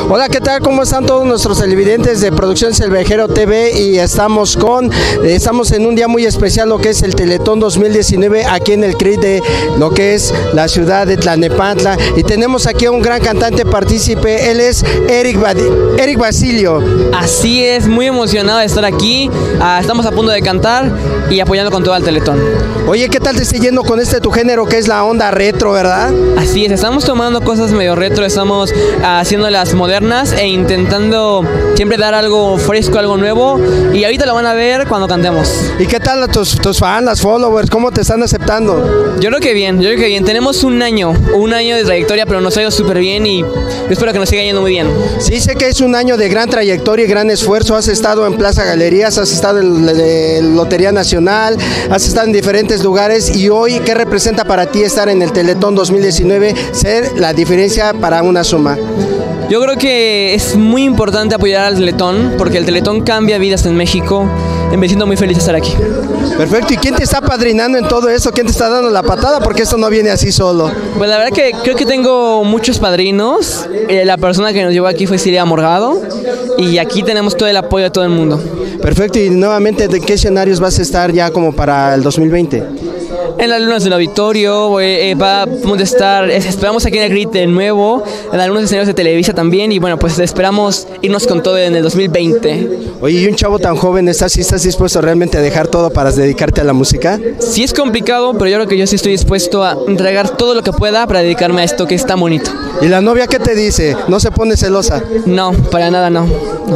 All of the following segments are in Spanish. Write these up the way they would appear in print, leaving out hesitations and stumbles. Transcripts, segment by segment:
Hola, ¿qué tal? ¿Cómo están todos nuestros televidentes de Producciones El Viajero TV? Y estamos en un día muy especial, lo que es el Teletón 2019, aquí en el CRIT de lo que es la ciudad de Tlalnepantla. Y tenemos aquí a un gran cantante partícipe, él es Eric Basilio. Así es, muy emocionado de estar aquí. Estamos a punto de cantar y apoyando con todo el Teletón. Oye, ¿qué tal te está yendo con tu género que es la onda retro, verdad? Así es, estamos tomando cosas medio retro, estamos haciéndolas modernas e intentando siempre dar algo fresco, algo nuevo, y ahorita lo van a ver cuando cantemos. ¿Y qué tal tus fans, las followers? ¿Cómo te están aceptando? Yo creo que bien. Tenemos un año de trayectoria, pero nos ha ido súper bien y espero que nos siga yendo muy bien. Sí, sé que es un año de gran trayectoria y gran esfuerzo. Has estado en Plaza Galerías, has estado en Lotería Nacional, has estado en diferentes lugares, y hoy, ¿qué representa para ti estar en el Teletón 2019, ser la diferencia para una suma? Yo creo que es muy importante apoyar al Teletón, porque el Teletón cambia vidas en México. Me siento muy feliz de estar aquí. Perfecto, ¿y quién te está padrinando en todo eso? ¿Quién te está dando la patada? Porque esto no viene así solo. Pues la verdad que creo que tengo muchos padrinos. La persona que nos llevó aquí fue Silvia Morgado, y aquí tenemos todo el apoyo de todo el mundo. Perfecto, y nuevamente, ¿de qué escenarios vas a estar ya como para el 2020? En las lunas del auditorio, vamos a estar, esperamos aquí en el CRIT de nuevo, en algunos escenarios de Televisa también, y bueno, pues esperamos irnos con todo en el 2020. Oye, ¿y un chavo tan joven estás dispuesto realmente a dejar todo para dedicarte a la música? Sí es complicado, pero yo creo que yo sí estoy dispuesto a entregar todo lo que pueda para dedicarme a esto que es tan bonito. ¿Y la novia qué te dice? ¿No se pone celosa? No, para nada no.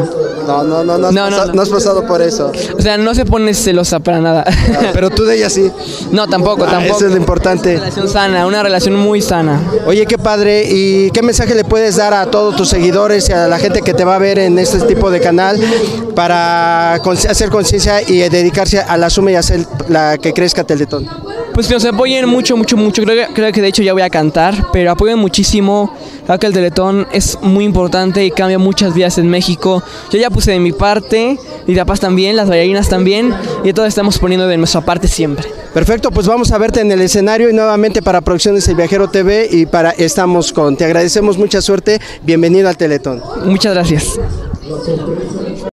No has pasado por eso. O sea, no se pone celosa para nada. Pero tú de ella sí. No, tampoco. Eso es lo importante. Una relación sana, una relación muy sana. Oye, qué padre. ¿Y qué mensaje le puedes dar a todos tus seguidores y a la gente que te va a ver en este tipo de canal para hacer conciencia y dedicarse a la suma y hacer la que crezca Teletón? Pues que nos apoyen mucho. Creo que de hecho ya voy a cantar, pero apoyen muchísimo. Creo que el Teletón es muy importante y cambia muchas vidas en México. Yo ya puse de mi parte, mis papás también, las bailarinas también, y todos estamos poniendo de nuestra parte siempre. Perfecto, pues vamos a verte en el escenario, y nuevamente para Producciones El Viajero TV y para Estamos Con. Te agradecemos, mucha suerte, bienvenido al Teletón. Muchas gracias.